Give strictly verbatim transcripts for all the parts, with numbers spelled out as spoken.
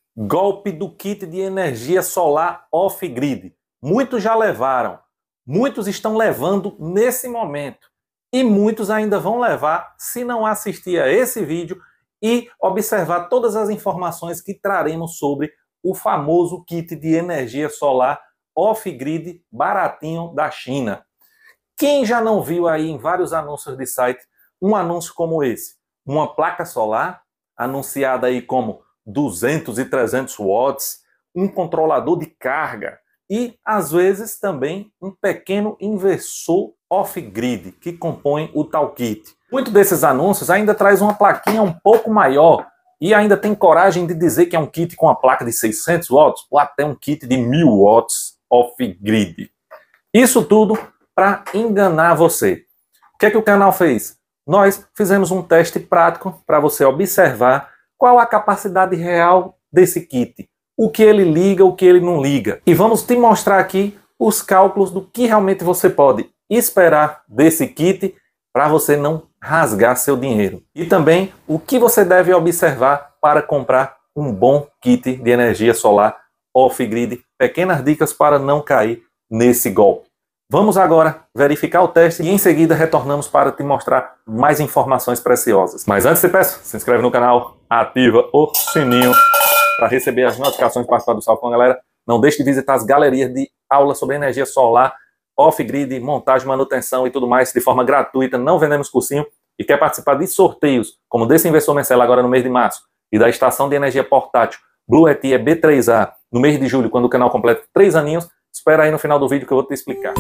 Golpe do kit de energia solar off-grid. Muitos já levaram, muitos estão levando nesse momento e muitos ainda vão levar se não assistir a esse vídeo e observar todas as informações que traremos sobre o famoso kit de energia solar off-grid baratinho da China. Quem já não viu aí em vários anúncios de site um anúncio como esse? Uma placa solar anunciada aí como duzentos e trezentos watts, um controlador de carga e, às vezes, também um pequeno inversor off-grid que compõe o tal kit. Muitos desses anúncios ainda traz uma plaquinha um pouco maior e ainda tem coragem de dizer que é um kit com uma placa de seiscentos watts ou até um kit de mil watts off-grid. Isso tudo para enganar você. O que é que o canal fez? Nós fizemos um teste prático para você observar qual a capacidade real desse kit, o que ele liga, o que ele não liga. E vamos te mostrar aqui os cálculos do que realmente você pode esperar desse kit para você não rasgar seu dinheiro. E também o que você deve observar para comprar um bom kit de energia solar off-grid. Pequenas dicas para não cair nesse golpe. Vamos agora verificar o teste e em seguida retornamos para te mostrar mais informações preciosas. Mas antes te peço, se inscreve no canal, ativa o sininho para receber as notificações e participar do Salve com a Galera. Não deixe de visitar as galerias de aulas sobre energia solar, off-grid, montagem, manutenção e tudo mais de forma gratuita. Não vendemos cursinho e quer participar de sorteios como desse Inversor Mencel agora no mês de março e da estação de energia portátil Blue Etia B três A no mês de julho, quando o canal completa três aninhos. Espera aí no final do vídeo que eu vou te explicar.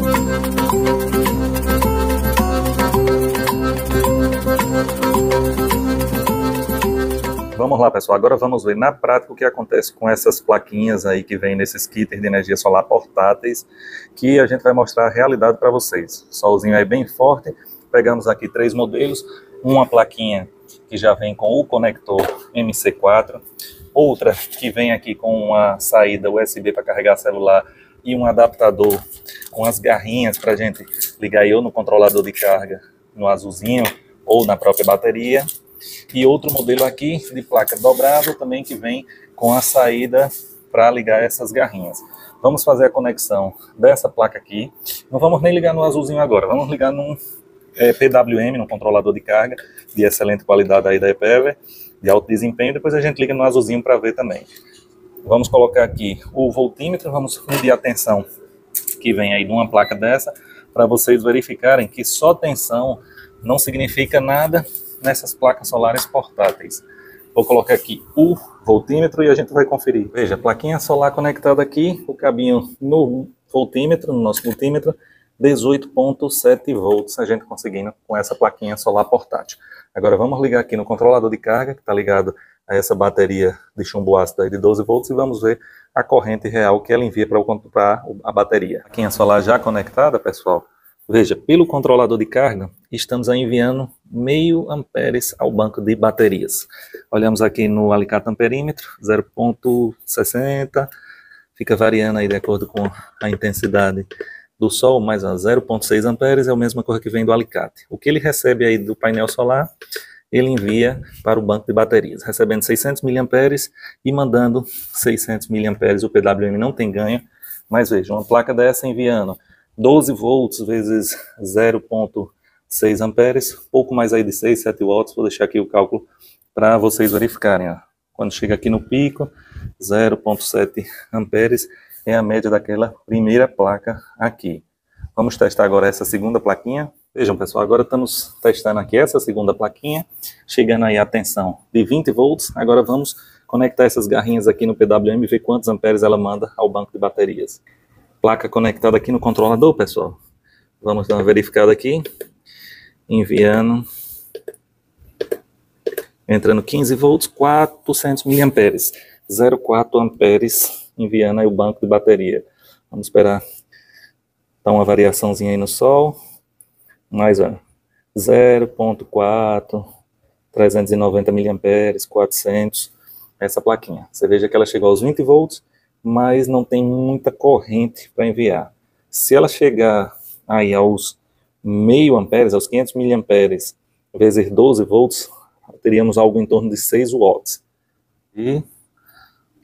Vamos lá, pessoal. Agora vamos ver na prática o que acontece com essas plaquinhas aí que vem nesses kits de energia solar portáteis, que a gente vai mostrar a realidade para vocês. O solzinho aí bem forte. Pegamos aqui três modelos. Uma plaquinha que já vem com o conector M C quatro. Outra que vem aqui com uma saída U S B para carregar celular e um adaptador com as garrinhas para a gente ligar aí ou no controlador de carga, no azulzinho, ou na própria bateria. E outro modelo aqui de placa dobrável também que vem com a saída para ligar essas garrinhas. Vamos fazer a conexão dessa placa aqui. Não vamos nem ligar no azulzinho agora, vamos ligar num é, P W M, no controlador de carga, de excelente qualidade aí da Epever, de alto desempenho. Depois a gente liga no azulzinho para ver também. Vamos colocar aqui o voltímetro, vamos medir a tensão que vem aí de uma placa dessa, para vocês verificarem que só tensão não significa nada nessas placas solares portáteis. Vou colocar aqui o voltímetro e a gente vai conferir. Veja, plaquinha solar conectada aqui, o cabinho no voltímetro, no nosso voltímetro, dezoito ponto sete volts, a gente conseguindo com essa plaquinha solar portátil. Agora vamos ligar aqui no controlador de carga, que está ligado a essa bateria de chumbo ácido aí de doze volts, e vamos ver a corrente real que ela envia para a bateria. Plaquinha solar já conectada, pessoal. Veja, pelo controlador de carga, estamos aí enviando meio amperes ao banco de baterias. Olhamos aqui no alicate amperímetro, zero ponto sessenta, fica variando aí de acordo com a intensidade do sol, mais a zero ponto seis amperes, é a mesma coisa que vem do alicate. O que ele recebe aí do painel solar, ele envia para o banco de baterias, recebendo seiscentos miliamperes e mandando seiscentos miliamperes. O P W M não tem ganho, mas veja, uma placa dessa enviando doze volts vezes zero ponto seis amperes, pouco mais aí de seis, sete watts. Vou deixar aqui o cálculo para vocês verificarem. Ó. Quando chega aqui no pico, zero ponto sete amperes é a média daquela primeira placa aqui. Vamos testar agora essa segunda plaquinha. Vejam, pessoal, agora estamos testando aqui essa segunda plaquinha, chegando aí a tensão de vinte volts. Agora vamos conectar essas garrinhas aqui no P W M e ver quantos amperes ela manda ao banco de baterias. Placa conectada aqui no controlador, pessoal. Vamos dar uma verificada aqui. Enviando. Entrando quinze volts, quatrocentos miliamperes. zero vírgula quatro amperes enviando aí o banco de bateria. Vamos esperar dar uma variaçãozinha aí no sol. Mais ó, zero ponto quatro, trezentos e noventa miliamperes, quatrocentos, essa plaquinha. Você veja que ela chegou aos vinte volts, mas não tem muita corrente para enviar. Se ela chegar aí aos meio amperes, aos quinhentos miliamperes, vezes doze volts, teríamos algo em torno de seis watts. E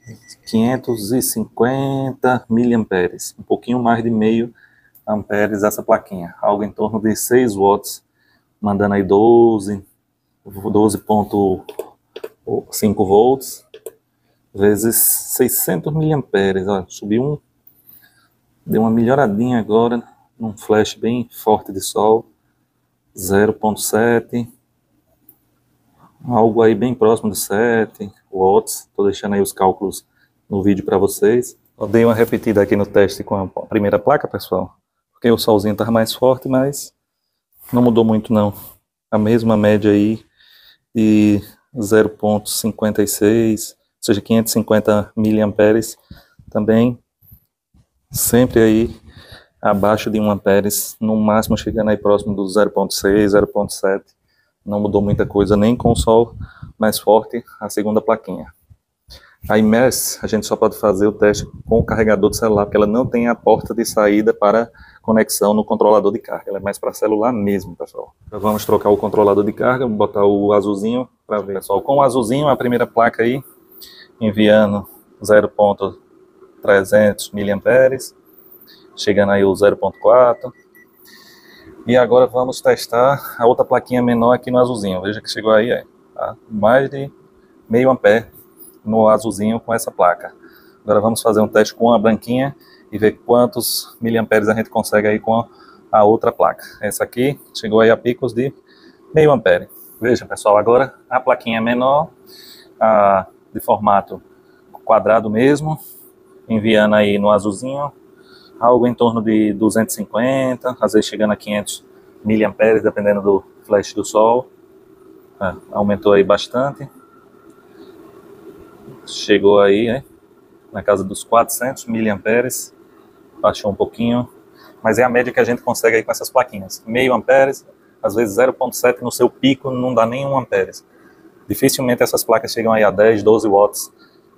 quinhentos e cinquenta miliamperes, um pouquinho mais de meio amperes essa plaquinha, algo em torno de seis watts, mandando aí doze, doze ponto cinco volts, vezes seiscentos miliamperes, ó, subiu um, deu uma melhoradinha agora, num flash bem forte de sol, zero ponto sete, algo aí bem próximo de sete watts, estou deixando aí os cálculos no vídeo para vocês. Eu dei uma repetida aqui no teste com a primeira placa, pessoal, porque o solzinho estava mais forte, mas não mudou muito não. A mesma média aí de zero ponto cinquenta e seis, ou seja, quinhentos e cinquenta miliamperes, também sempre aí abaixo de um amperes, no máximo chegando aí próximo do zero ponto seis, zero ponto sete. Não mudou muita coisa, nem com o sol mais forte, a segunda plaquinha. A Imerse, a gente só pode fazer o teste com o carregador de celular, porque ela não tem a porta de saída para conexão no controlador de carga. Ela é mais para celular mesmo, pessoal. Então vamos trocar o controlador de carga, botar o azulzinho para ver, pessoal. Com o azulzinho, a primeira placa aí, enviando zero ponto trezentos miliamperes, chegando aí o zero ponto quatro. E agora vamos testar a outra plaquinha menor aqui no azulzinho. Veja que chegou aí, é, tá? Mais de meio ampere no azulzinho com essa placa. Agora vamos fazer um teste com a branquinha e ver quantos miliamperes a gente consegue aí com a outra placa. Essa aqui chegou aí a picos de meio ampere. Veja, pessoal, agora a plaquinha menor, a, de formato quadrado mesmo, enviando aí no azulzinho algo em torno de duzentos e cinquenta, às vezes chegando a quinhentos miliamperes, dependendo do flash do sol. É, aumentou aí bastante. Chegou aí, né, na casa dos quatrocentos miliamperes, baixou um pouquinho, mas é a média que a gente consegue aí com essas plaquinhas. Meio amperes, às vezes zero ponto sete no seu pico, não dá nem um amperes. Dificilmente essas placas chegam aí a dez, doze watts,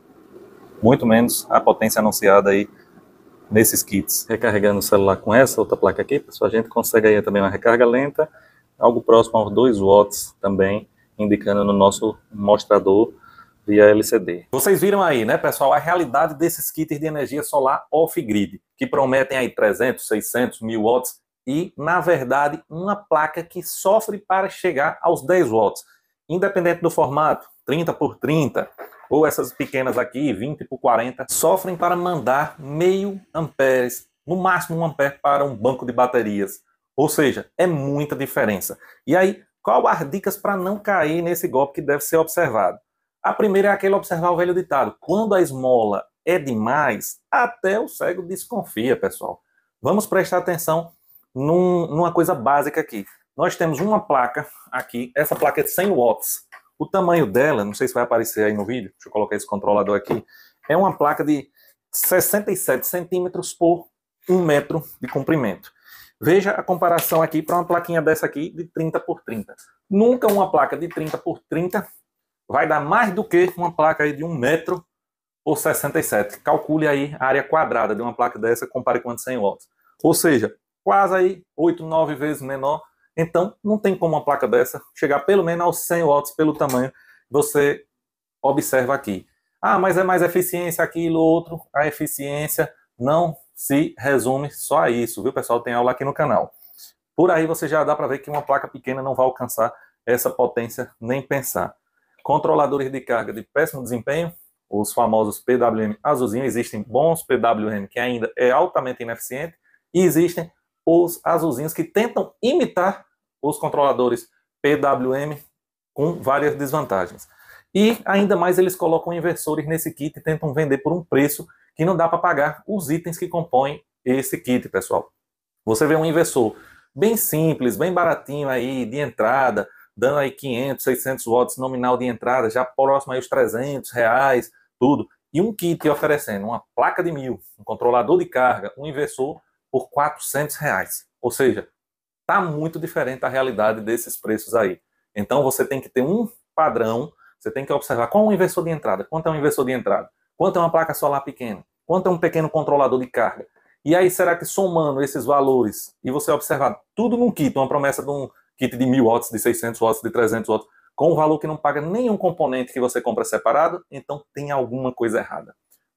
muito menos a potência anunciada aí nesses kits. Recarregando o celular com essa outra placa aqui, pessoal, a gente consegue aí também uma recarga lenta, algo próximo aos dois watts também, indicando no nosso mostrador via L C D. Vocês viram aí, né, pessoal, a realidade desses kits de energia solar off-grid, que prometem aí trezentos, seiscentos, mil watts e, na verdade, uma placa que sofre para chegar aos dez watts, independente do formato, trinta por trinta, ou essas pequenas aqui, vinte por quarenta, sofrem para mandar meio amperes, no máximo um ampere para um banco de baterias. Ou seja, é muita diferença. E aí, qual as dicas para não cair nesse golpe que deve ser observado? A primeira é aquele observar o velho ditado. Quando a esmola é demais, até o cego desconfia, pessoal. Vamos prestar atenção num, numa coisa básica aqui. Nós temos uma placa aqui, essa placa é de cem watts. O tamanho dela, não sei se vai aparecer aí no vídeo, deixa eu colocar esse controlador aqui, é uma placa de sessenta e sete centímetros por um metro de comprimento. Veja a comparação aqui para uma plaquinha dessa aqui de trinta por trinta. Nunca uma placa de trinta por trinta vai dar mais do que uma placa aí de um metro por sessenta e sete. Calcule aí a área quadrada de uma placa dessa, compare com a de cem watts. Ou seja, quase aí oito, nove vezes menor. Então, não tem como uma placa dessa chegar pelo menos aos cem watts pelo tamanho. Você observa aqui. Ah, mas é mais eficiência, aquilo, outro. A eficiência não se resume só a isso, viu, pessoal? Tem aula aqui no canal. Por aí você já dá para ver que uma placa pequena não vai alcançar essa potência nem pensar. Controladores de carga de péssimo desempenho, os famosos P W M azulzinho. Existem bons P W M que ainda é altamente ineficiente e existem os azulzinhos que tentam imitar os controladores P W M com várias desvantagens. E ainda mais eles colocam inversores nesse kit e tentam vender por um preço que não dá para pagar os itens que compõem esse kit, pessoal. Você vê um inversor bem simples, bem baratinho aí, de entrada, dando aí quinhentos, seiscentos watts nominal de entrada, já próximo aí os trezentos reais, tudo. E um kit oferecendo uma placa de mil, um controlador de carga, um inversor por quatrocentos reais. Ou seja, está muito diferente a realidade desses preços aí. Então você tem que ter um padrão, você tem que observar qual é um inversor de entrada, quanto é um inversor de entrada, quanto é uma placa solar pequena, quanto é um pequeno controlador de carga. E aí será que somando esses valores e você observar tudo num kit, uma promessa de um kit de mil watts, de seiscentos watts, de trezentos watts, com um valor que não paga nenhum componente que você compra separado, então tem alguma coisa errada.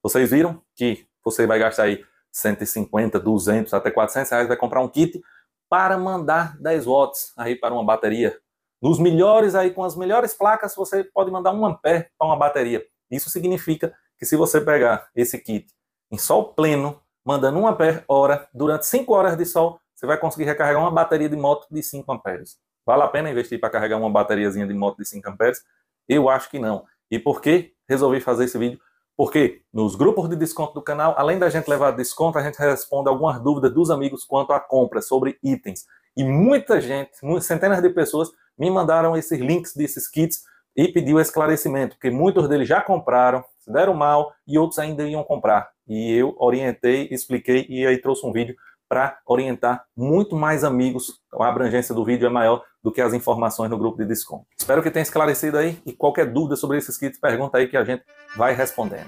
Vocês viram que você vai gastar aí cento e cinquenta, duzentos, até quatrocentos reais, vai comprar um kit para mandar dez watts aí para uma bateria. Nos melhores aí, com as melhores placas, você pode mandar um ampere para uma bateria. Isso significa que se você pegar esse kit em sol pleno, mandando um ampere hora, durante cinco horas de sol, você vai conseguir recarregar uma bateria de moto de cinco amperes. Vale a pena investir para carregar uma bateriazinha de moto de cinco amperes? Eu acho que não. E por que resolvi fazer esse vídeo? Porque nos grupos de desconto do canal, além da gente levar desconto, a gente responde algumas dúvidas dos amigos quanto à compra sobre itens. E muita gente, centenas de pessoas, me mandaram esses links desses kits e pediu esclarecimento, porque muitos deles já compraram, se deram mal e outros ainda iam comprar. E eu orientei, expliquei e aí trouxe um vídeo para orientar muito mais amigos. A abrangência do vídeo é maior do que as informações no grupo de desconto. Espero que tenha esclarecido aí e qualquer dúvida sobre esses kits, pergunta aí que a gente vai respondendo.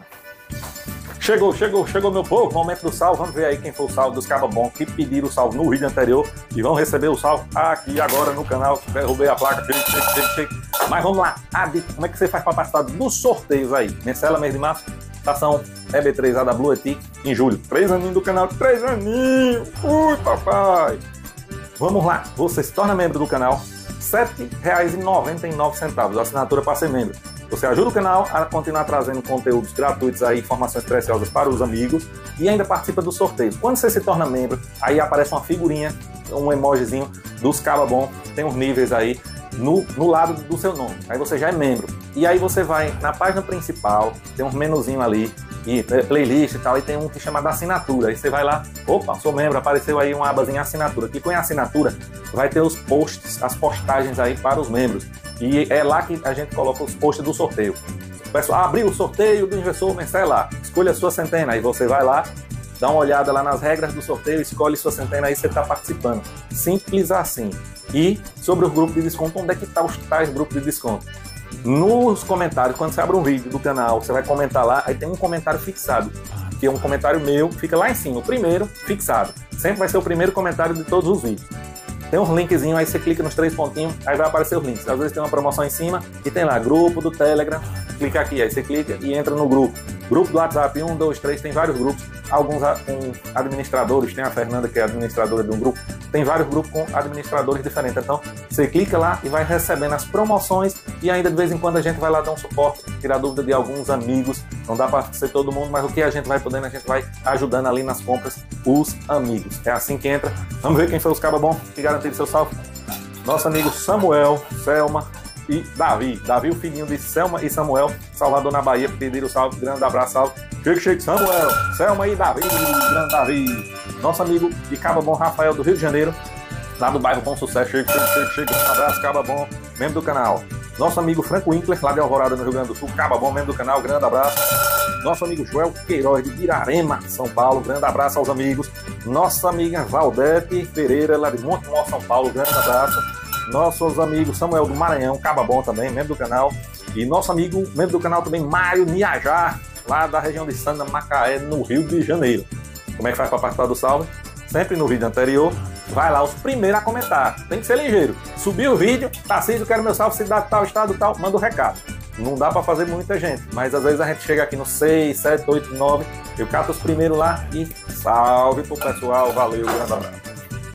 Chegou, chegou, chegou meu povo, momento do salve. Vamos ver aí quem foi o salve dos Caba Bom que pediram o salve no vídeo anterior e vão receber o salve aqui agora no canal. Derrubei a placa, shake, shake, shake, shake. Mas vamos lá, Adi, como é que você faz para participar dos sorteios aí? Mencela, mês de março, estação E B três A W E T em julho. Três aninhos do canal, três aninhos. Ui, papai. Vamos lá, você se torna membro do canal, sete reais e noventa e nove centavos, assinatura para ser membro. Você ajuda o canal a continuar trazendo conteúdos gratuitos aí, informações preciosas para os amigos e ainda participa dos sorteios. Quando você se torna membro, aí aparece uma figurinha, um emojizinho dos Caba Bom, tem uns níveis aí no, no lado do seu nome. Aí você já é membro. E aí você vai na página principal, tem um menuzinho ali, e playlist e tal, e tem um que chama da assinatura. Aí você vai lá, opa, sou membro, apareceu aí uma abazinha assinatura. Clicou em assinatura, vai ter os posts, as postagens aí para os membros. E é lá que a gente coloca os posts do sorteio. O pessoal abriu o sorteio do Inversor Mencela, escolha a sua centena. Aí você vai lá, dá uma olhada lá nas regras do sorteio, escolhe sua centena, aí você está participando. Simples assim. E sobre os grupos de desconto, onde é que está os tais grupos de desconto? Nos comentários, quando você abre um vídeo do canal, você vai comentar lá, aí tem um comentário fixado, que é um comentário meu, fica lá em cima, o primeiro fixado. Sempre vai ser o primeiro comentário de todos os vídeos. Tem uns linkzinhos, aí você clica nos três pontinhos, aí vai aparecer os links. Às vezes tem uma promoção em cima e tem lá, grupo do Telegram, clica aqui, aí você clica e entra no grupo. Grupo do WhatsApp, um, dois, três, tem vários grupos, alguns com administradores, tem a Fernanda que é administradora de um grupo, tem vários grupos com administradores diferentes. Então, você clica lá e vai recebendo as promoções e ainda de vez em quando a gente vai lá dar um suporte, tirar dúvida de alguns amigos. Não dá para ser todo mundo, mas o que a gente vai podendo, a gente vai ajudando ali nas compras os amigos. É assim que entra. Vamos ver quem foi os Caba Bom que garantiram seu salve. Nosso amigo Samuel, Selma e Davi. Davi, o filhinho de Selma e Samuel, Salvador, na Bahia, pediram o salve. Grande abraço, salve. Shake, shake, Samuel, Selma e Davi. Grande Davi. Nosso amigo de Caba Bom, Rafael, do Rio de Janeiro, lá do bairro Bom Sucesso. Shake, shake, shake, shake. Um abraço, Caba Bom, membro do canal. Nosso amigo Franco Winkler, lá de Alvorada, no Rio Grande do Sul. Caba Bom, membro do canal. Grande abraço. Nosso amigo Joel Queiroz, de Irarema, São Paulo. Grande abraço aos amigos. Nossa amiga Valdete Pereira, lá de Montemor, São Paulo. Grande abraço. Nossos amigos Samuel do Maranhão, Caba Bom também, membro do canal. E nosso amigo, membro do canal também, Mário Niajar, lá da região de Santa Macaé, no Rio de Janeiro. Como é que faz para participar do salve? Sempre no vídeo anterior, vai lá os primeiros a comentar. Tem que ser ligeiro. Subiu o vídeo, Tarcísio, quero meu salve, cidade tal, estado tal, manda o recado. Não dá para fazer muita gente, mas às vezes a gente chega aqui no seis, sete, oito, nove, eu cato os primeiros lá e salve pro pessoal, valeu, grande abraço.